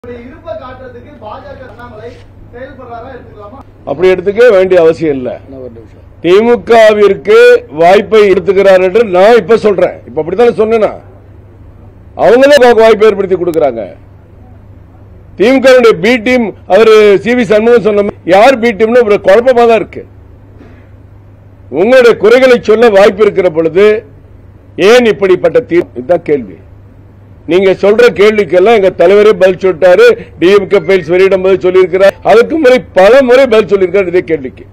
அப்படி எடுத்துக்க வேண்டிய அவசியம் இல்ல. திமுகவிற்கு வாய்ப்பை எடுத்துக்கிறார் என்று நான் இப்ப சொல்றேன். இப்ப அப்படித்தானே சொன்னா அவங்களே வாய்ப்பை ஏற்படுத்தி கொடுக்கறாங்க. திமுக பி டீம் அவர் சி.வி. சண்முகம் சொன்ன யார் பி டீம்னு ஒரு குழப்பமா தான் இருக்கு. உங்களுடைய குறைகளை சொல்ல வாய்ப்பு இருக்கிற பொழுது ஏன் இப்படிப்பட்ட தீர்ப்பு? இதுதான் கேள்வி. நீங்க சொல்ற கேள்விக்கெல்லாம் எங்க தலைவரே பதில் சொல்லிட்டாரு. டிஎம்கே ஃபைல்ஸ் வெளியிடும் போது சொல்லியிருக்கிறார். அதுக்கு முறை பல முறை பதில் சொல்லியிருக்காரு இதே கேள்விக்கு.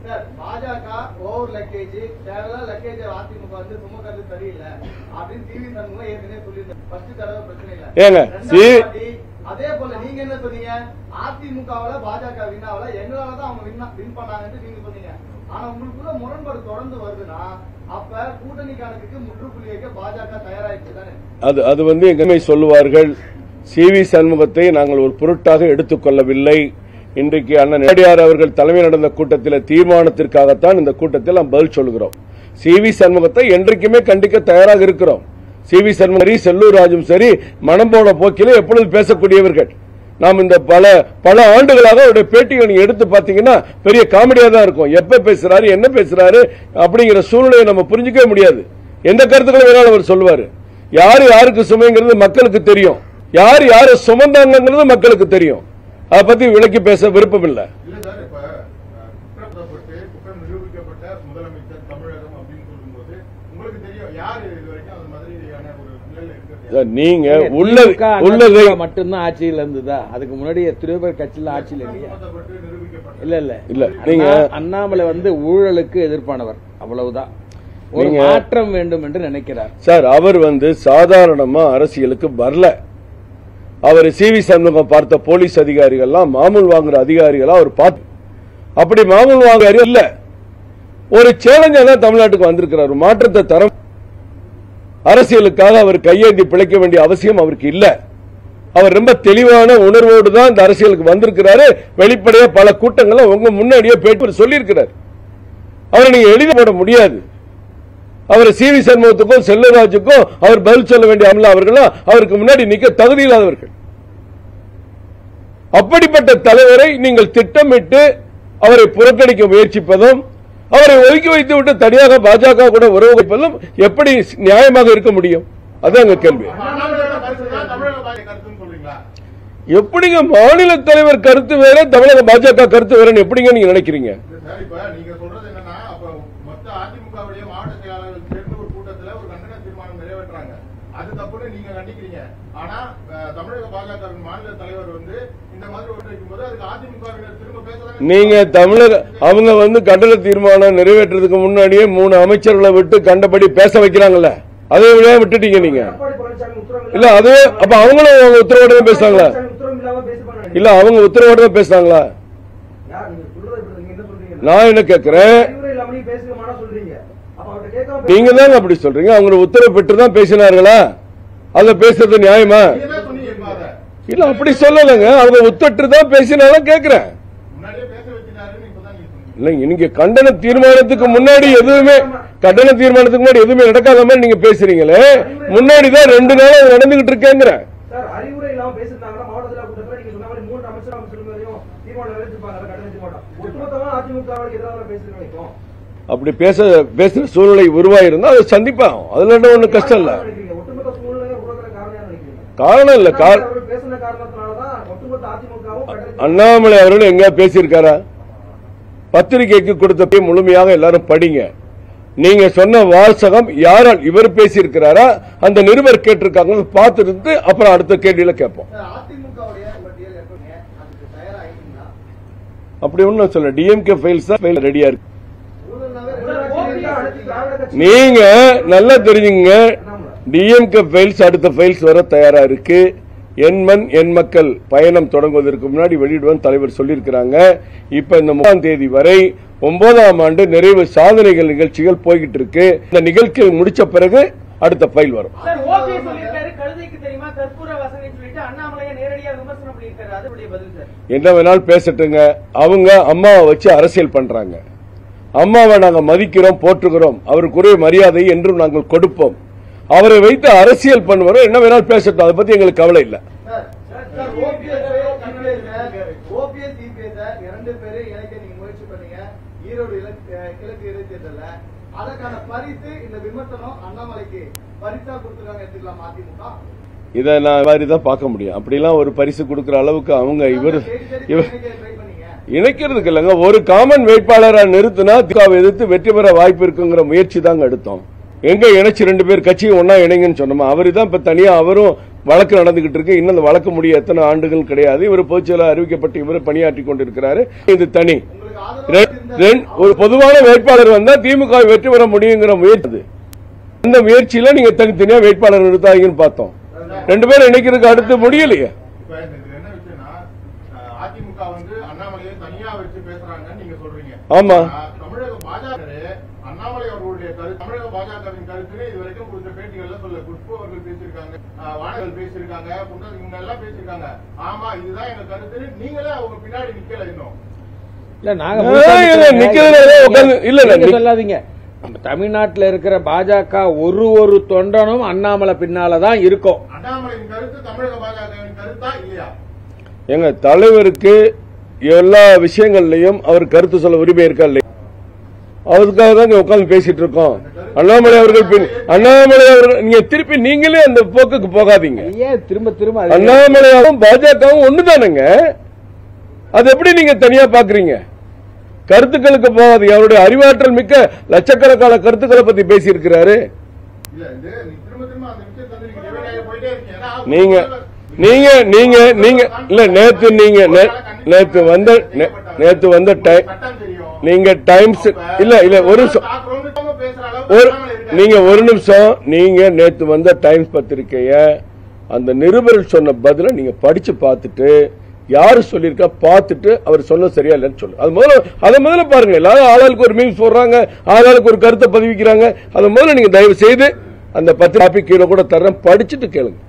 ஏங்க அதே போல நீங்க என்ன சொன்னீங்க? அதிமுகவால பாஜக வின்னாவல எங்களாலதான் அவங்க வின் பண்ணாங்கன்னு நீங்க சொன்னீங்க. ஆனா உங்களுக்குள்ள முரண்பாடு தொடர்ந்து வருதுன்னா அப்ப கூட்டணி கணக்குக்கு முற்றுப்புள்ளி வைக்க பாஜக தயாராயிடுச்சு தானே? அது எங்கமே சொல்லுவார்கள். சி.வி. சண்முகத்தை நாங்கள் ஒரு பொருட்டாக எடுத்துக்கொள்ளவில்லை. இன்றைக்கு அண்ணன் எடப்பாடி அவர்கள் தலைமை நடந்த கூட்டத்தில் தீர்மானத்திற்காகத்தான் இந்த கூட்டத்தில் நாம் பதில் சொல்கிறோம். சி.வி. சண்முகத்தை என்றைக்குமே கண்டிக்க தயாராக இருக்கிறோம். சி.வி. சண்முகம் சரி, செல்லூர் ராஜும் சரி, மனம் போன போக்கிலே எப்பொழுது பேசக்கூடியவர்கள். நாம் இந்த பல ஆண்டுகளாக அவருடைய பேட்டிகள் நீங்க எடுத்து பாத்தீங்கன்னா பெரிய காமெடியா தான் இருக்கும். எப்ப பேசுறாரு, என்ன பேசுறாரு அப்படிங்கிற சூழ்நிலையை நம்ம புரிஞ்சுக்கவே முடியாது. எந்த கருத்துக்களை வேணாலும் அவர் சொல்லுவாரு. யாரு யாருக்கு சுமைங்கிறது மக்களுக்கு தெரியும். யாரு சுமந்தாங்கிறது மக்களுக்கு தெரியும். அதை பத்தி விளக்கி பேச விருப்பம் இல்லை. நீங்க உள்ளதை மட்டும்தான் ஆட்சியில் இருந்ததா? அதுக்கு முன்னாடி எத்தனையோ பேர் கட்சியில் ஆட்சியில் இல்ல. நீங்க அண்ணாமலை ஊழலுக்கு எதிர்ப்பானவர், அவ்வளவுதான். ஒரு மாற்றம் வேண்டும் என்று நினைக்கிறார் சார். அவர் சாதாரணமா அரசியலுக்கு வரல. அவர் சி.வி. சண்முகம் பார்த்த போலீஸ் அதிகாரிகள்லாம் மாமூல் வாங்குற அதிகாரிகளா அவர் பார்த்து அப்படி மாமூல் வாங்குற இல்ல. ஒரு சேலஞ்சா தான் தமிழ்நாட்டுக்கு வந்திருக்கிறார். மாற்றத்தை தரம் அரசியலுக்காக அவர் கையேந்தி பிழைக்க வேண்டிய அவசியம் அவருக்கு இல்ல. அவர் ரொம்ப தெளிவான உணர்வோடு தான் இந்த அரசியலுக்கு வந்திருக்கிறாரு. வெளிப்படையா பல கூட்டங்களை உங்க முன்னாடியே பேட்டி சொல்லியிருக்கிறார். அவரை நீங்க எழுதி போட முடியாது. அவர் சி.வி. சண்முகத்துக்கும் செல்லராஜுக்கும் அவர் பதில் சொல்ல வேண்டிய அமலா அவர்களும் அவருக்கு முன்னாடி நிக்க தகுதி இல்லாதவர்கள். அப்படிப்பட்ட தலைவரை நீங்கள் திட்டமிட்டு அவரை புறக்கணிக்க முயற்சிப்பதும் அவரை ஒதுக்கி வைத்து விட்டு தனியாக பாஜக கூட உறவு வைப்பதும் எப்படி நியாயமாக இருக்க முடியும்? அதான் எங்க கேள்வி. எப்படிங்க மாநில தலைவர் கருத்து வேற, தமிழக பாஜக கருத்து வேற எப்படிங்க நீங்க நினைக்கிறீங்க? நீங்க தமிழக அவங்க கண்டன தீர்மானம் நிறைவேற்றதுக்கு முன்னாடியே 3 அமைச்சர்களை விட்டு கண்டபடி பேச வைக்கிறாங்கல்ல, அதே வழியா விட்டுட்டீங்க நீங்க. இல்ல அது அப்ப அவங்களும் அவங்க உத்தரவோட தான் பேசுறாங்களா? இல்ல அவங்க உத்தரவோட தான் பேசுறாங்களா? நான் என்ன கேட்கிறேன், நீங்க தாங்க அப்படி சொல்றீங்க. அவங்க உத்தரவு பெற்றுதான் பேசினார்களா? அத பேசுறது நியாயமா? இல்ல அப்படி சொல்லலங்க. அவங்க உத்தரவு தான் பேசினாலும் கேட்கிறேன். நீங்க கண்டன தீர்மானத்துக்கு முன்னாடி எதுவுமே நடக்காத மாதிரி நீங்க பேசுறீங்களே. முன்னாடிதான் 2 நாள் நடந்துகிட்டு இருக்கேங்கிற. அப்படி பேசுற சூழ்நிலை உருவாயிருந்தா அதை சந்திப்பாங்க. அதுல ஒண்ணு கஷ்டம் இல்ல. காரணம் இல்ல. அண்ணாமலை அவர்கள் எங்க பேசியிருக்காரா? பத்திரிகைக்கு கொடுத்த முழுமையாக எல்லாரும் படிங்க. நீங்க சொன்ன வாசகம் யாரால் இவர் பேசியிருக்கிறாரா, அந்த நிருபர் கேட்டிருக்காங்க, பார்த்துட்டு அப்புறம் அடுத்த கேள்வியில கேட்போம். அப்படி ஒன்னும் சொல்ல. டிஎம்கே ஃபைல்ஸ் தான் ரெடியா இருக்கு. நீங்க நல்லா தெரிஞ்சுங்க. டிஎம்கே ஃபைல்ஸ் அடுத்த ஃபைல்ஸ் வர தயாரா இருக்கு. எண்மண் எண் மக்கள் பயணம் தொடங்குவதற்கு முன்னாடி வெளியிடுவான் தலைவர் சொல்லியிருக்கிறாங்க. இப்ப இந்த 3ஆம் தேதி வரை 9ஆம் ஆண்டு நிறைவு சாதனைகள் நிகழ்ச்சிகள் போய்கிட்டு இருக்கு. இந்த நிகழ்ச்சி முடிச்ச பிறகு அடுத்த ஃபைல் வரும். என்ன வேணாலும் பேசட்டுங்க. அவங்க அம்மாவை வச்சு அரசியல் பண்றாங்க. அம்மாவை நாங்க மதிக்கிறோம், போற்றுகிறோம். அவருக்குரிய மரியாதை என்றும் நாங்கள் கொடுப்போம். அவரை வைத்து அரசியல் பண்ணுவாரோ என்ன வேணாலும் பேசட்டும். அதை பத்தி எங்களுக்கு கவலை இல்லை. ஓபிஎஸ் சிபிஎஸ் 2 பேரை இணைக்க நீங்க முயற்சி பண்ணீங்க ஈரோடு கிழக்கு இடைத்தேர்தல்ல. அதற்கான பரிசு இந்த விமர்சனம் அண்ணாமலைக்கு பரிசா கொடுத்துருக்காங்க எடுத்துக்கலாம் அதிமுக. இதை நான் மாதிரிதான் பார்க்க முடியும். அப்படிலாம் ஒரு பரிசு கொடுக்கிற அளவுக்கு அவங்க இவர் இணைக்கிறதுக்கு இல்லைங்க. ஒரு காமன் வேட்பாளரை நிறுத்தினா திமுகவை எதிர்த்து வெற்றி பெற வாய்ப்பு இருக்குங்கிற முயற்சி தாங்க எடுத்தோம். எங்க இணைச்சு 2 பேர் கட்சியும் ஒன்னா இணைங்கன்னு சொன்னோமா. அவரு தான் இப்ப தனியா அவரும் வழக்கு நடந்துகிட்டு இருக்கு. இன்னும் அந்த வழக்கு முடிய எத்தனை ஆண்டுகள் கிடையாது. இவர் பொதுச்செயலாளர் அறிவிக்கப்பட்டு இவர் பணியாற்றி கொண்டிருக்கிறாரு. இது தனி. ஒரு பொதுவான வேட்பாளர் வந்தா திமுக வெற்றி பெற முடியுங்கிற முயற்சி. இந்த முயற்சியில நீங்க தனித்தனியா வேட்பாளர் நிறுத்தாங்கன்னு பார்த்தோம். 2 பேரும் இணைக்கிறதுக்கு அடுத்து முடியலையே. அதிமுக வந்து அண்ணாமலையை தனியா வச்சு பேசுறாங்கன்னு நீங்க சொல்றீங்க. ஆமா, தமிழக பாஜக அண்ணாமலை அவர்களுடைய கருத்து தமிழக பாஜகவின் கருத்து இதுவரைக்கும் கொடுத்த பேட்டிகள்ல சொல்ல குஷ்பு அவர்கள் பேசியிருக்காங்க, வானகர்கள் பேசியிருக்காங்க, இவங்க எல்லாம் பேசியிருக்காங்க. ஆமா இதுதான் எங்க கருத்து. நீங்களே அவங்க பின்னாடி நிக்கல இன்னும். இல்ல நாங்க சொல்லாதீங்க. நம்ம தமிழ்நாட்டில் இருக்கிற பாஜக ஒரு தொண்டனும் அண்ணாமலை பின்னாலதான் இருக்கும். அண்ணாமலையின் கருத்து தமிழக பாஜகவின் கருத்தா இல்லையா? எங்க தலைவருக்கு எல்லா விஷயங்கள்லயும் அவர் கருத்து சொல்ல உரிமை இருக்கா இல்லையா? அவருக்காக தான் உட்கார்ந்து பேசிட்டு இருக்கோம். அண்ணாமலை அவர்கள் நீங்க திருப்பி நீங்களே அந்த போக்குக்கு போகாதீங்க. திரும்ப அண்ணாமலையாவும் பாஜகவும் ஒண்ணுதானுங்க. அது எப்படி நீங்க தனியா பாக்குறீங்க? கருத்துக்களுக்கு போகாதீங்க. அவருடைய அறிவாற்றல் மிக்க லட்சக்கணக்கான கருத்துக்களை பத்தி பேசியிருக்கிறாரு. நீங்க நீங்க நீங்க நீங்க இல்ல நேத்து வந்த நீங்க டைம்ஸ் இல்ல ஒரு நிமிஷம் நீங்க நேத்து வந்த டைம்ஸ் பத்திரிகைய அந்த நிருபர்கள் சொன்ன பதில நீங்க படிச்சு பார்த்துட்டு யாரு சொல்லிருக்கா பார்த்துட்டு அவர் சொன்ன சரியா இல்லைன்னு சொல்லு. அதை முதல்ல பாருங்க. எல்லாரும் ஆளாளுக்கு ஒரு மீம்ஸ் போடுறாங்க, ஆளாளுக்கு ஒரு கருத்தை பதிவிக்கிறாங்க. அதை முதல்ல நீங்க தயவு செய்து அந்த 10 டாபிக் கீழே கூட தர்றேன், படிச்சுட்டு கேளுங்க.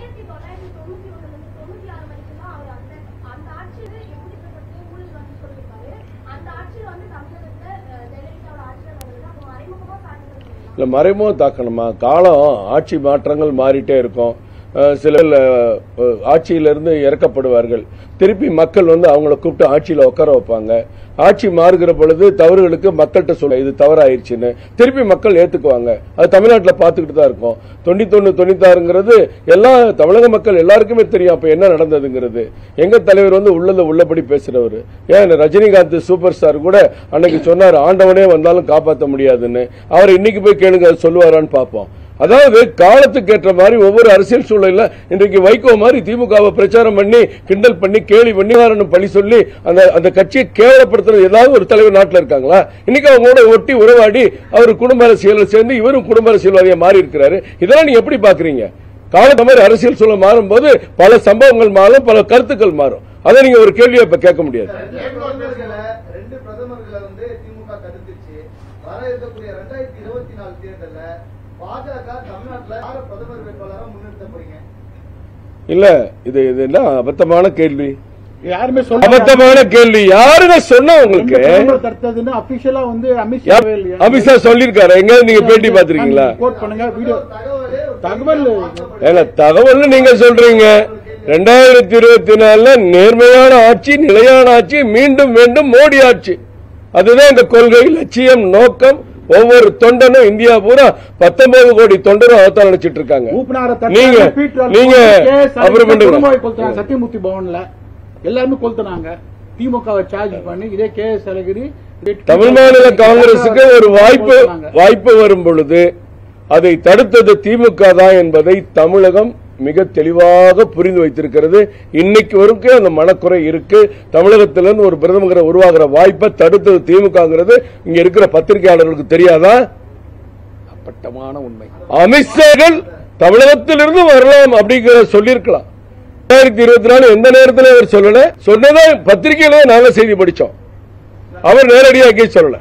இல்ல மறைமுக தாக்கணுமா? காலம் ஆட்சி மாற்றங்கள் மாறிட்டே இருக்கும். சில ஆட்சியிலிருந்து இறக்கப்படுவார்கள். திருப்பி மக்கள் வந்து அவங்கள கூப்பிட்டு ஆட்சியில உட்கார வைப்பாங்க. ஆட்சி மாறுகிற பொழுது தவறுகளுக்கு மக்கள்கிட்ட சொல்ல இது தவறாயிருச்சுன்னு திருப்பி மக்கள் ஏத்துக்குவாங்க. அது தமிழ்நாட்டில் பார்த்துக்கிட்டு தான் இருக்கும். 91, 96ங்கிறது எல்லா தமிழக மக்கள் எல்லாருக்குமே தெரியும் அப்ப என்ன நடந்ததுங்கிறது. எங்க தலைவர் வந்து உள்ளபடி பேசுறவர். ஏன் ரஜினிகாந்த் சூப்பர் ஸ்டார் கூட அன்னைக்கு சொன்னார் ஆண்டவனே வந்தாலும் காப்பாற்ற முடியாதுன்னு. அவர் இன்னைக்கு போய் கேளுங்க சொல்லுவாரான்னு பார்ப்போம். அதாவது காலத்துக்கு ஏற்ற மாதிரி ஒவ்வொரு அரசியல் சூழல இன்றைக்கு வைகோ மாதிரி திமுகவை பிரச்சாரம் பண்ணி கிண்டல் பண்ணி கேலி பண்ணி பழி சொல்லி அந்த கட்சியை கேவலப்படுத்துறது ஏதாவது ஒரு தலைவர் நாட்டில் இருக்காங்களா? இன்னைக்கு அவங்களோட ஒட்டி உறவாடி அவர் குடும்ப அரசியல் சேர்ந்து இவரும் குடும்ப அரசியல்வாதியா மாறி இருக்கிறாரு. இதெல்லாம் நீங்க எப்படி பாக்குறீங்க? காலத்த மாதிரி அரசியல் சூழல் மாறும் போது பல சம்பவங்கள் மாறும், பல கருத்துக்கள் மாறும். அதை நீங்க ஒரு கேள்வியை இப்ப கேட்க முடியாது. இல்ல இது என்ன அபத்தமான கேள்வி? யாருமே அபத்தமான கேள்வி யாருங்க சொன்னா உங்களுக்கு? அமித்ஷா சொல்லிருக்காரு. எங்க நீங்க பேட்டி பாத்திருக்கீங்களா? தகவல் நீங்க சொல்றீங்க. 2024 நேர்மையான ஆட்சி, நிலையான ஆட்சி, மீண்டும் வேண்டும் மோடி ஆட்சி. அதுதான் இந்த கொள்கை, லட்சியம், நோக்கம். ஒவ்வொரு தொண்டனும் இந்தியா பூரா 19 கோடி தொண்டரும் அவத்தான் நினைச்சிட்டு இருக்காங்க. நீங்க சத்தியமூர்த்தி பவன்ல எல்லாருமே கொளுத்துனாங்க. திமுகவை சார்ஜ் பண்ணி இதே கேஎஸ் அழகிரி தமிழ் மாநில காங்கிரசுக்கு ஒரு வாய்ப்பு வரும் பொழுது அதை தடுத்தது திமுக தான் என்பதை தமிழகம் மிக தெளிவாக புரிந்து வைத்திருக்கிறது. இன்னைக்கு வரைக்கும் அந்த மனக்குறை இருக்கு. தமிழகத்திலிருந்து ஒரு பிரதமரை உருவாகிற வாய்ப்பை தடுத்தது திமுகங்கிறது இங்க இருக்கிற பத்திரிகையாளர்களுக்கு தெரியாதா? அப்பட்டமான உண்மை. அமித்ஷாகள் தமிழகத்திலிருந்து வரலாம் அப்படிங்கிற சொல்லியிருக்கலாம். 2024 எந்த நேரத்தில் அவர் சொல்லல. சொன்னதா பத்திரிகையில நாங்க செய்தி படிச்சோம். அவர் நேரடியாக சொல்லல.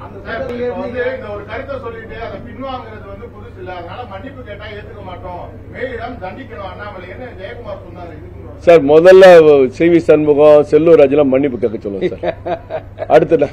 சார் முதல்ல சி.வி. சண்முகம், செல்லூர் ராஜெல்லாம் மன்னிப்பு கேட்க சொல்லுங்க சார். அடுத்த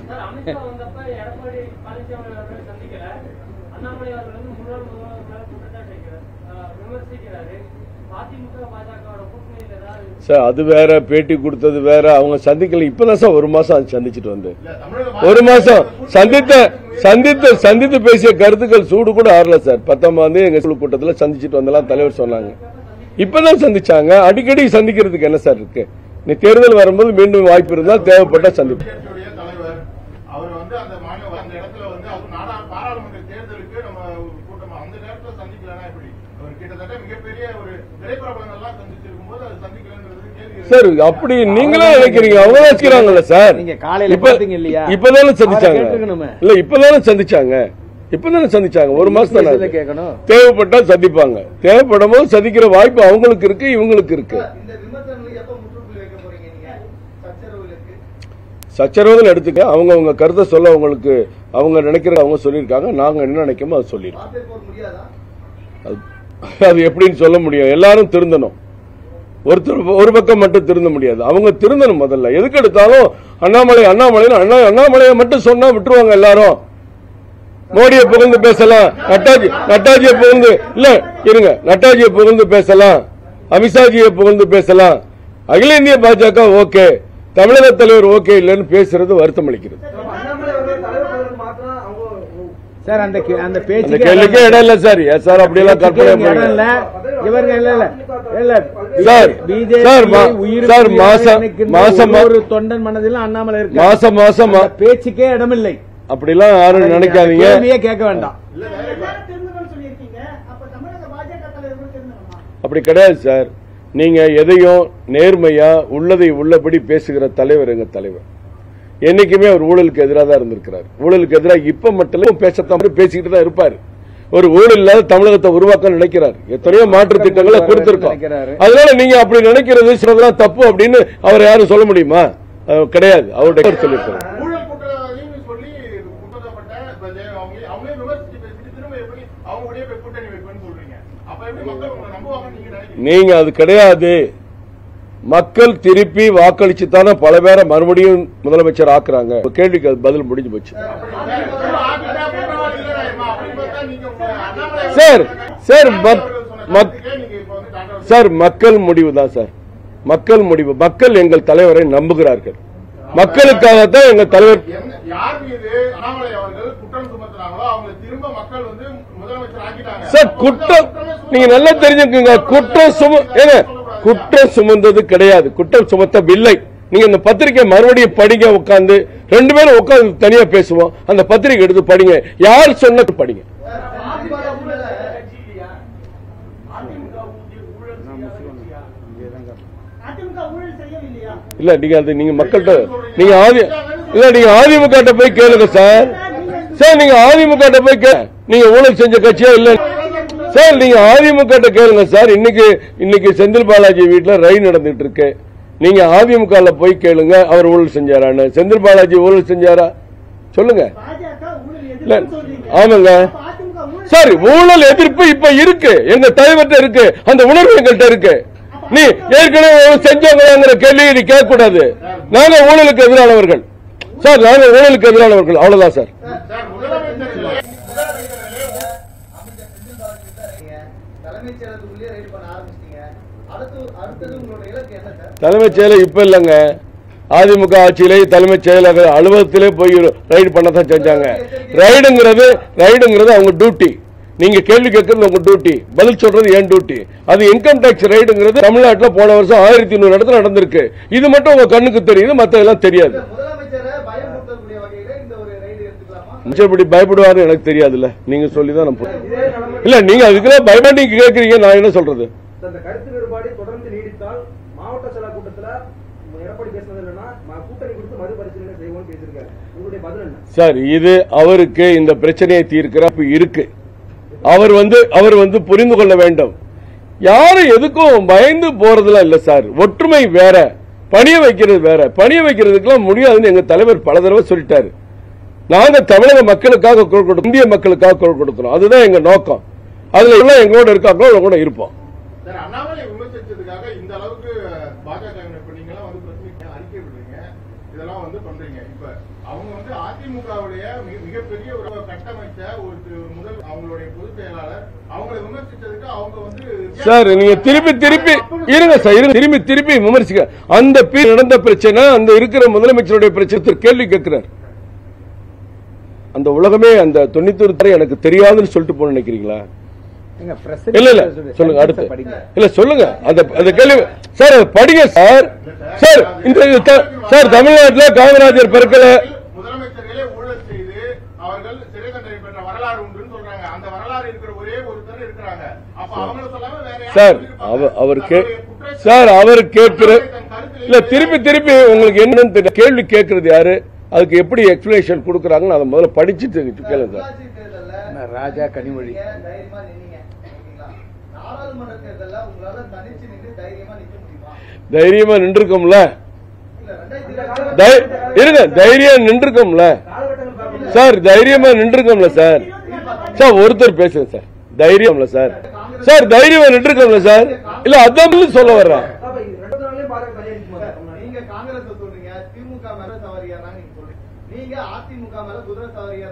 சார் அது வேற, பேட்டி கொடுத்தது வேற, அவங்க சந்திக்கல. இப்பதான் சார் ஒரு மாசம் அது சந்திச்சுட்டு வந்து, ஒரு மாசம் சந்தித்து பேசிய கருத்துக்கள் சூடு கூட ஆறல சார். 19ஆம் தேதி எங்க குழு கூட்டத்தில் சந்திச்சுட்டு வந்தலாம் தலைவர் சொன்னாங்க. இப்பதான் சந்திச்சாங்க. அடிக்கடி சந்திக்கிறதுக்கு என்ன சார் இருக்கு? நீ தேர்தல் வரும்போது மீண்டும் வாய்ப்பு இருந்தால் தேவைப்பட்ட சந்திப்பு. சார் அப்படி நீங்களே நினைக்கிறீங்க, அவங்க வச்சுக்கிறாங்கல்ல சார். இப்பதானே சந்திச்சாங்க, இல்ல இப்பதானே சந்திச்சாங்க, ஒரு மாசம் தானே. தேவைப்பட்டா சந்திப்பாங்க, தேவைப்படும் போது சந்திக்கிற வாய்ப்பு அவங்களுக்கு இருக்கு, இவங்களுக்கு இருக்கு. சச்சரவுகள் எடுத்துக்க, அவங்க கருத்தை சொல்ல, அவங்களுக்கு அவங்க நினைக்கிறத அவங்க சொல்லியிருக்காங்க. நாங்க என்ன நினைக்கமோ அது சொல்லிருக்கோம். அது எப்படின்னு சொல்ல முடியும்? எல்லாரும் திருந்தணும். ஒரு பக்கம் மட்டும் திருந்த முடியாது, அவங்க திருந்தணும் முதல்ல. எதுக்கு எடுத்தாலும் அண்ணாமலையை மட்டும் சொன்னா விட்டுருவாங்க எல்லாரும். மோடியை புகழ்ந்து பேசலாம், நட்டாஜியை புகழ்ந்து இல்ல இருங்க, நட்டாஜியை புகழ்ந்து பேசலாம், அமித்ஷாஜியை புகழ்ந்து பேசலாம். அகில இந்திய பாஜக ஓகே, தமிழக தலைவர் ஓகே இல்லன்னு பேசுறது வருத்தம் அளிக்கிறது. சார் அந்த கேள்விக்கே இடம் இல்ல சார். சார் அப்படியெல்லாம் கற்பனை பண்ணல. தொண்டன் மனதில் அண்ணாமலை இருக்கு. மாசம் பேச்சுக்கே இடமில்லை. அப்படிலாம் யாரும் நினைக்காதீங்க, கேட்க வேண்டாம். அப்படி கிடையாது சார். நீங்க எதையும் நேர்மையா உள்ளதை உள்ளபடி பேசுகிற தலைவர் எங்க தலைவர். என்னைக்குமே அவர் ஊழலுக்கு எதிராக தான் இருந்திருக்கிறார். ஊழலுக்கு எதிராக இப்ப மட்டும் பேசிக்கிட்டு தான் இருப்பாரு. ஒரு ஊழல் இல்லாத தமிழகத்தை உருவாக்க நினைக்கிறார். எத்தனையோ மாற்று திட்டங்களை கொடுத்திருக்கோம். அதனால நீங்க அப்படி நினைக்கிறது சொல்றதெல்லாம் தப்பு அப்படின்னு அவர் யாரும் சொல்ல முடியுமா? கிடையாது. அவருடைய சொல்லியிருக்கிறார். நீங்க அது கிடையாது. மக்கள் திருப்பி வாக்களிச்சு தானே பல பேரை மறுபடியும் முதலமைச்சர் ஆக்குறாங்க. கேள்விக்கு பதில் முடிஞ்சு போச்சு சார். மக்கள் முடிவு தான் சார், மக்கள் முடிவு. மக்கள் எங்கள் தலைவரை நம்புகிறார்கள். மக்களுக்காகத்தான் எங்கள் தலைவர். சார் குற்றம் நீங்க நல்லா தெரிஞ்சுக்குங்க. குற்றம் சுமந்தது கிடையாது, குற்றம் சுமத்தவில்லை. நீங்க இந்த பத்திரிகை மறுபடியும் படிங்க, உட்கார்ந்து 2 பேரும் உட்கார்ந்து தனியா பேசுவோம். அந்த பத்திரிகை எடுத்து படிங்க, யார் சொன்னது படிங்க. இல்ல நீங்க அது நீங்க மக்கள்கிட்ட நீங்க அதிமுக போய் கேளுங்க சார். நீங்க அதிமுக போய் நீங்க ஊழல் செஞ்ச கட்சியா இல்ல சார்? நீங்க அதிமுக கேளுங்க சார். இன்னைக்கு செந்தில் பாலாஜி வீட்டுல ரைடு நடந்துட்டு இருக்கு. நீங்க அதிமுக போய் கேளுங்க, அவர் ஊழல் செஞ்சாரான்னு. செந்தில் பாலாஜி ஊழல் செஞ்சாரா சொல்லுங்க. ஆமாங்க சார், ஊழல் எதிர்ப்பு இப்ப இருக்கு, எங்க தலைவர்கிட்ட இருக்கு, அந்த உணர்வு எங்கள்கிட்ட இருக்கு. நீ ஏற்கனவே செஞ்சவங்கிற கேள்வி நீ கேட்க கூடாது. நாங்க ஊழலுக்கு எதிரானவர்கள் சார், நாங்க ஊழலுக்கு எதிரானவர்கள், அவ்வளவுதான் சார். தலைமைச் செயலர் இப்ப இல்லங்க, அதிமுக ஆட்சியிலே தலைமைச் செயலக அலுவலகத்திலே போய் ரைடு பண்ணதான் செஞ்சாங்க. ரைடுங்கிறது அவங்க டியூட்டி. நீங்க கேள்வி கேட்கறது உங்க டியூட்டி, பதில் சொல்றது என் டியூட்டி. அது இன்கம் டாக்ஸ் ரைடுங்கிறது தமிழ்நாட்டில் போன வருஷம் 1100 இடத்துல நடந்திருக்கு. இது மட்டும் உங்க கண்ணுக்கு தெரியுது, மத்ததெல்லாம் தெரியாது. மிச்சப்படி பயப்படுவாரு எனக்கு தெரியாதுல்ல, நீங்க சொல்லிதான் நான் இல்ல. நீங்க அதுக்குதான் பயப்பட நீங்க கேட்கறீங்க, நான் என்ன சொல்றது? கருத்து வேறுபாடு தொடர்ந்து நீடித்தால் மாவட்ட செயலா கூட்டத்தில் எடப்பாடி பேசுனது என்னன்னா கூட்டணி குறித்து மறுபரிசீலனை செய்வோம்னு பேசியிருக்காரு. உங்களுடைய பதில் என்ன சார்? இது அவருக்கு இந்த பிரச்சனையை தீர்க்கிற இருக்கு. அவர் வந்து புரிந்து கொள்ள வேண்டும். யாரும் எதுக்கும் பயந்து போறதுலாம் இல்ல சார். ஒற்றுமை வேற, பணிய வைக்கிறது வேற. பணிய வைக்கிறதுக்கெல்லாம் முடியாதுன்னு எங்க தலைவர் பல தடவை சொல்லிட்டாரு. நாங்க தமிழக மக்களுக்காக குரல் கொடுக்கிறோம், இந்திய மக்களுக்காக குரல் கொடுக்கிறோம். அதுதான் எங்க நோக்கம். அதுல எல்லாம் எங்களோட இருக்காங்களோ அவங்க கூட இருப்போம். இதெல்லாம் வந்து பண்றீங்க. இப்ப அவங்க வந்து அதிமுகவுடைய மிகப்பெரிய ஒரு கட்டமைச்ச ஒரு முதல் அவங்களுடைய பொதுச் செயலாளர் அவங்களை விமர்சிச்சதுக்கு அவங்க வந்து சார் நீங்க திருப்பி இருங்க சார், திருப்பி விமர்சிக்க. அந்த நடந்த பிரச்சனை, அந்த இருக்கிற முதலமைச்சருடைய பிரச்சனை கேள்வி கேட்கிறார். அந்த உலகமே அந்த 91 எனக்கு தெரியாதுன்னு சொல்லிட்டு போன நினைக்கிறீங்களா? இல்ல சொல்லுங்க, அடுத்து இல்ல சொல்லுங்க அந்த கேள்வி சார், படிங்க சார். சார் சார் தமிழ்நாட்டில் காமராஜர் பிறக்கல, முதலமைச்சர்களே ஊழல் செய்து அவர்கள் சிறை தண்டனை பெற்ற வரலாறு உண்டுன்னு சொல்றாங்க. அந்த வரலாறு இருக்கிற ஒரே ஒருத்தர் இருக்கிறாங்க. அப்ப அவங்கள சொல்லாம வேற சார் சார் அவர் கேட்கிற இல்ல திருப்பி உங்களுக்கு என்னன்னு கேள்வி கேட்கறது யாரு, அதுக்கு எப்படி எக்ஸ்பிளனேஷன் கொடுக்கறாங்கன்னு அதை முதல்ல படிச்சுட்டு கேளுங்க சார். ராஜா கனிமொழி தைரியமா நின்றுக்கோம்ல, இருங்க தைரியம் நின்றுக்கோம்ல சார், தைரியமா நின்றுக்கோம்ல சார். சார் ஒருத்தர் பேசுங்க சார், தைரியம்ல சார், சார் தைரியமா நின்றுக்கோம்ல சார். இல்ல அதான் சொல்ல வர்றேன். நீங்க காங்கிரஸ் சொல்றீங்க, திமுக மேல சவாரியா நீங்க அதிமுக மேல குதிரை சவாரியா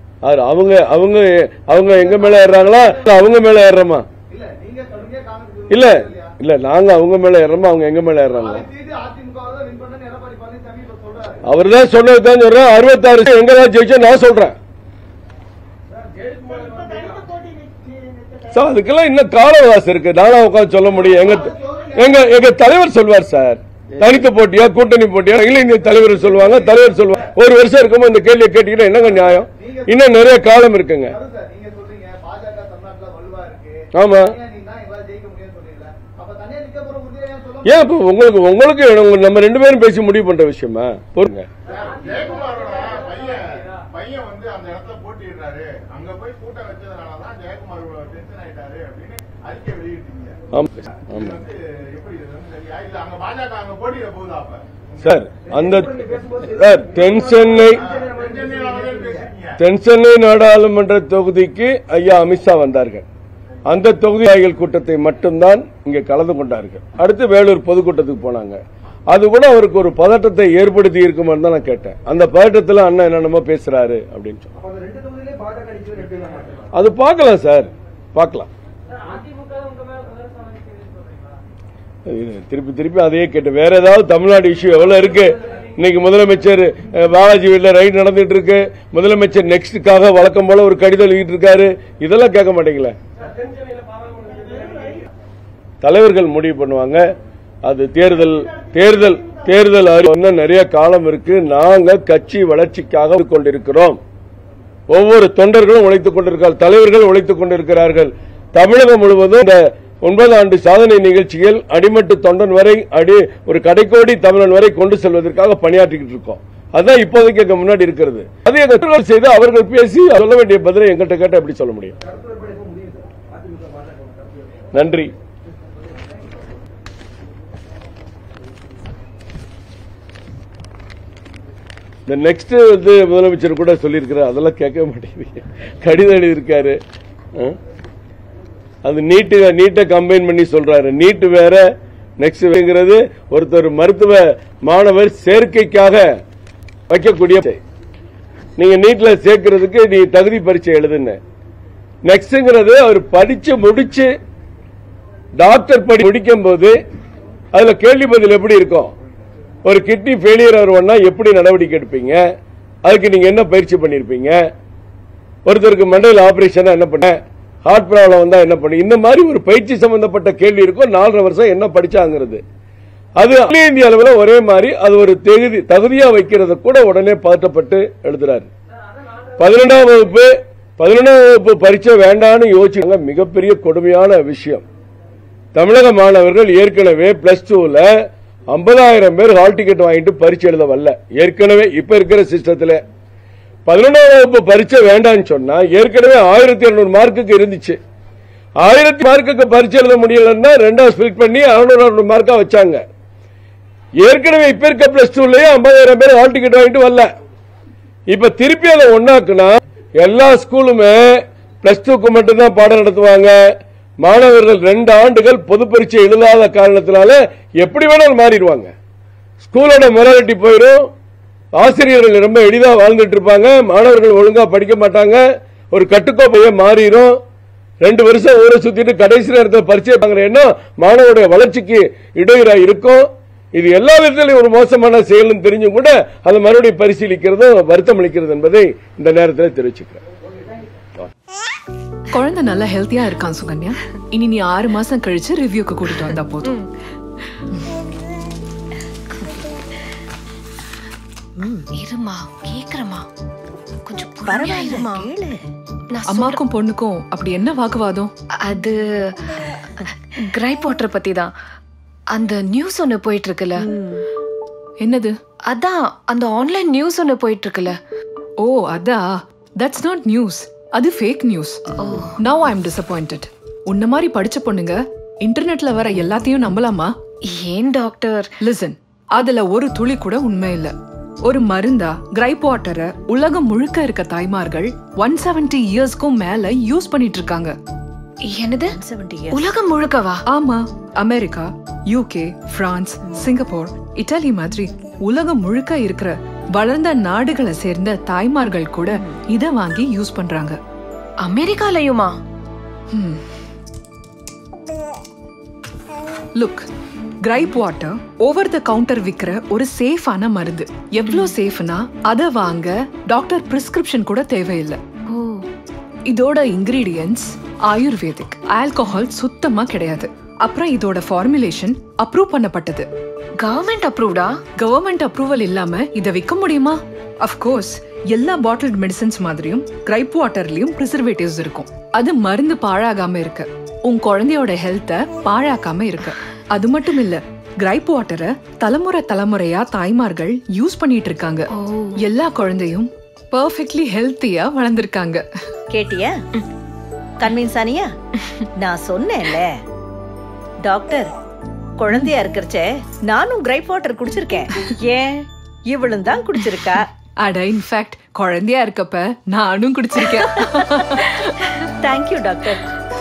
அவங்க எங்க மேல ஏறாங்களா, அவங்க மேல ஏறமா? இல்ல நீங்க சொல்றீங்க காங்கிரஸ் இல்ல இல்ல நாங்க அவங்க மேல ஏறமா, அவங்க எங்க மேல ஏறாங்க? அவர் தான் சொன்னதுதான் சொல்றேன். 66 எங்கதான் ஜெயிச்சா நான் சொல்றேன் சார். அதுக்கெல்லாம் இன்னும் கால அவகாசம் இருக்கு, நானா உட்காந்து சொல்ல முடியும்? எங்க தலைவர் சொல்வார் சார், தனித்து போட்டியா கூட்டணி போட்டியா இல்ல இந்த தலைவர் சொல்லுவாங்க. தலைவர் சொல்லுவாங்க. ஒரு வருஷம் இருக்கும்போது இந்த கேள்வியை கேட்டீங்கன்னா என்னங்க நியாயம்? இன்னும் நிறைய காலம் இருக்குங்க. ஆமா ஏன் இப்ப உங்களுக்கு நம்ம 2 பேரும் பேசி முடிவு பண்ற விஷயமா? பொறுங்க. ஜெயக்குமாரோட பையன் வந்து அந்த இடத்துல போட்டிடுறாரு, அங்க போய் கூட்டம் வச்சதுனாலதான் ஜெயக்குமார் டென்ஷன் ஆயிட்டாரு அப்படின்னு அறிக்கை வெளியிட்டீங்க. அங்க பாஜக அங்க போட்டியிட போகுது. அப்ப சார் அந்த தென்சென்னை நாடாளுமன்ற தொகுதிக்கு ஐயா அமித்ஷா வந்தார்கள். அந்த தொகுதி கூட்டத்தை மட்டும்தான் இங்க கலந்து கொண்டார்கள். அடுத்து வேலூர் பொதுக்கூட்டத்துக்கு போனாங்க. அது கூட அவருக்கு ஒரு பதட்டத்தை ஏற்படுத்தி இருக்குமான்னு தான் நான் கேட்டேன். அந்த பதட்டத்தில் அண்ணன் என்னென்னமோ பேசுறாரு அப்படின்னு சொல்லி அது பார்க்கலாம் சார், பார்க்கலாம். திருப்பி அதையே கேட்டு வேற ஏதாவது தமிழ்நாடு இஷ்யூ எவ்வளவு இருக்கு? இன்னைக்கு முதலமைச்சர் பாலாஜி வீட்டில் ரைட் நடந்துட்டு இருக்கு. முதலமைச்சர் நெக்ஸ்டுக்காக வழக்கம் போல ஒரு கடிதம் எழுதிட்டு இருக்காரு. இதெல்லாம் கேட்க மாட்டீங்களா? தலைவர்கள் முடிவு பண்ணுவாங்க. அது தேர்தல் நிறைய காலம் இருக்கு. நாங்க கட்சி வளர்ச்சிக்காக கொண்டிருக்கிறோம். ஒவ்வொரு தொண்டர்களும் உழைத்துக் கொண்டிருக்கிறார்கள், தலைவர்கள் உழைத்துக் கொண்டிருக்கிறார்கள். தமிழகம் முழுவதும் இந்த 9 ஆண்டு சாதனை நிகழ்ச்சிகள் அடிமட்டு தொண்டன் வரை ஒரு கடைக்கோடி தமிழன் வரை கொண்டு செல்வதற்காக பணியாற்றிக்கிட்டு இருக்கோம். அதுதான் இப்போதைக்கு எங்க முன்னாடி இருக்கிறது. அதை செய்து அவர்கள் பேசி சொல்ல வேண்டிய பதிலை எங்கிட்ட கேட்ட எப்படி சொல்ல முடியும்? நன்றி. இந்த நெக்ஸ்ட் வந்து முதலமைச்சர் கூட சொல்லியிருக்கிறார், அதெல்லாம் கேட்க மாட்டேங்குது. கடிதம் எழுதியிருக்காரு. அது நீட்டை கம்பைன் பண்ணி சொல்றாரு. நீட் வேற நெக்ஸ்ட்ங்கிறது ஒருத்தர் மருத்துவ மாணவர் சேர்க்கைக்காக வைக்கக்கூடிய, நீங்க நீட்ல சேர்க்கிறதுக்கு நீ தகுதி பரீட்சை எழுதுன்னு. நெக்ஸ்ட்ங்கிறது அவர் படிச்சு முடிச்சு டாக்டர் படி முடிக்கும் போது அதுல கேள்வி பதில் எப்படி இருக்கும்? ஒரு கிட்னி ஃபெயிலியர் ஆகும்னா எப்படி நடவடிக்கை எடுப்பீங்க? அதுக்கு நீங்க என்ன பயிற்சி பண்ணிருப்பீங்க? ஒருத்தருக்கு மண்டையில் ஆபரேஷன் என்ன பண்ண, ஹார்ட் ப்ராப்ளம் வந்தா என்ன பண்ணி, இந்த மாதிரி ஒரு பயிற்சி சம்பந்தப்பட்ட கேள்வி இருக்கும். 4.5 வருஷம் என்ன படிச்சாங்கிறது அது இந்திய அளவில் ஒரே மாதிரி. அது ஒரு தகுதியா வைக்கிறது கூட உடனே பதட்டப்பட்டு எழுதுறாரு. 11ஆம் வகுப்பு பரீட்சை வேண்டான்னு யோசிச்சாங்க. மிகப்பெரிய கொடுமையான விஷயம். தமிழக மாணவர்கள் ஏற்கனவே +2ல 50,000 பேர் ஹால் டிக்கெட் வாங்கிட்டு பரீட்சை எழுத வரல. ஏற்கனவே இப்ப இருக்கிற சிஸ்டத்துல 11ஆம் வகுப்பு பரீட்சை வேண்டான்னு சொன்னா ஏற்கனவே 1200 மார்க்குக்கு இருந்துச்சு. 1000 மார்க்குக்கு பரீட்சை எழுத முடியலன்னா 2ஆ ஸ்பிளிட் பண்ணி 600 மார்க்கா வச்சாங்க. ஏற்கனவே இப்ப இருக்க +2லயே 50,000 பேர் ஹால் டிக்கெட் வாங்கிட்டு வரல. இப்ப திருப்பி அதை ஒன்னாக்குனா எல்லா ஸ்கூலுமே +2க்கு மட்டும்தான் பாடம் நடத்துவாங்க. மாணவர்கள் 2 ஆண்டுகள் பொது பரீட்சை எழுதாத காரணத்தினால எப்படி வேணாலும் மாறிடுவாங்க. ஸ்கூலோட மொராலிட்டி போயிடும், ஆசிரியர்கள் ரொம்ப எளிதா வாழ்ந்துட்டு இருப்பாங்க, மாணவர்கள் ஒழுங்கா படிக்க மாட்டாங்க, ஒரு கட்டுக்கோப்பையே மாறிடும். 2 வருஷம் ஊரை சுத்திட்டு கடைசி நேரத்தில் பரிச்சை வாங்குற எண்ணம் மாணவருடைய வளர்ச்சிக்கு இடையூறா இருக்கும். இது எல்லா விதத்திலும் ஒரு மோசமான செயலும் தெரிஞ்சும் கூட அதை மறுபடியும் பரிசீலிக்கிறதும் வருத்தம் அளிக்கிறது என்பதை இந்த நேரத்தில் தெரிவிச்சுக்கிறேன். குழந்தை நல்லா ஹெல்த்தியா இருக்கான் சுகன்யா. இனி நீ 6 மாசம் கழிச்சு ரிவ்யூக்கு கூட்டிட்டு வந்தா போதும். இருமா கேக்குறமா, கொஞ்சம் பரவாயில்லமா. அம்மாக்கும் பொண்ணுக்கும் அப்படி என்ன வாக்குவாதம்? அது கிரைப் வாட்டர் பத்தி தான். அந்த நியூஸ் ஒன்னு போயிட்டு இருக்குல்ல. என்னது? அதான் அந்த ஆன்லைன் நியூஸ் ஒன்னு போயிட்டு இருக்குல்ல. ஓ அதா, தட்ஸ் நாட் நியூஸ், அது fake news. Now I am disappointed. உன்ன மாதிரி படிச்ச பொண்ணுங்க இன்டர்நெட்ல வர எல்லாத்தையும் நம்பலாமா? ஏன் டாக்டர்? லிசன், அதுல ஒரு துளி கூட உண்மை இல்ல. ஒரு மருந்தா கிரைப் வாட்டரை உலகம் முழுக்க இருக்க தாய்மார்கள் 170 இயர்ஸ்க்கும் மேல யூஸ் பண்ணிட்டு இருக்காங்க. என்னது? உலகம் முழுக்கவா? ஆமா, America, UK, France, Singapore, Italy மாதிரி உலகம் முழுக்க இருக்கிற வளர்ந்த நாடுகளை சேர்ந்த தாய்மார்கள் கூட இத வாங்கி யூஸ் பண்றாங்க. அமெரிக்காலயுமா? Look, gripe water over the counter விக்கிற ஒரு சேஃபான மருந்து. எவ்வளவு சேஃப்னா அத வாங்க டாக்டர் பிரிஸ்கிரிப்ஷன் கூட தேவையில்லை. இதோட இன்கிரீடியன்ட்ஸ் ஆயுர்வேதிக், ஆல்கஹால் சுத்தமா கிடையாது. அப்புறம் இதோட ஃபார்முலேஷன் அப்ரூவ் பண்ணப்பட்டது. கவர்மெண்ட் அப்ரூவ்டா? கவர்மெண்ட் அப்ரூவல் இல்லாம இத விற்க முடியுமா? அஃப்கோர்ஸ் எல்லா பாட்டில்ட் மெடிசன்ஸ் மாதிரியும் கிரைப் வாட்டர்லயும் பிரிசர்வேட்டிவ்ஸ் இருக்கும். அது மருந்து பாழாகாம இருக்கு, உன் குழந்தையோட ஹெல்த்த பாழாக்காம இருக்கு. அது மட்டும் இல்ல, கிரைப் வாட்டரை தலைமுறையா தாய்மார்கள் யூஸ் பண்ணிட்டு இருக்காங்க. எல்லா குழந்தையும் பெர்ஃபெக்ட்லி ஹெல்த்தியா வளர்ந்திருக்காங்க. கேட்டியா? கன்வின்ஸ் ஆனியா? நான் சொன்னேன்ல டாக்டர், குழந்தையா இருக்கிறச்சே நானும் கிரைப் வாட்டர் குடிச்சிருக்கேன். ஏன் இவளும் தான் குடிச்சிருக்கா? அட, இன்ஃபேக்ட் குழந்தையா இருக்கப்ப நானும் குடிச்சிருக்கேன். Thank you doctor.